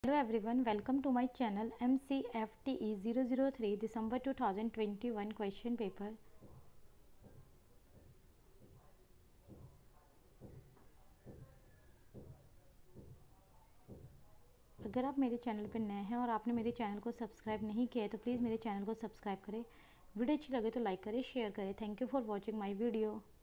Hello everyone, welcome to my channel MCFTE 003 दिसंबर 2021 question paper. अगर आप मेरे चैनल पर नए हैं और आपने मेरे चैनल को सब्सक्राइब नहीं किया है तो प्लीज़ मेरे चैनल को सब्सक्राइब करें। वीडियो अच्छी लगे तो लाइक करें, शेयर करें। Thank you for watching my video.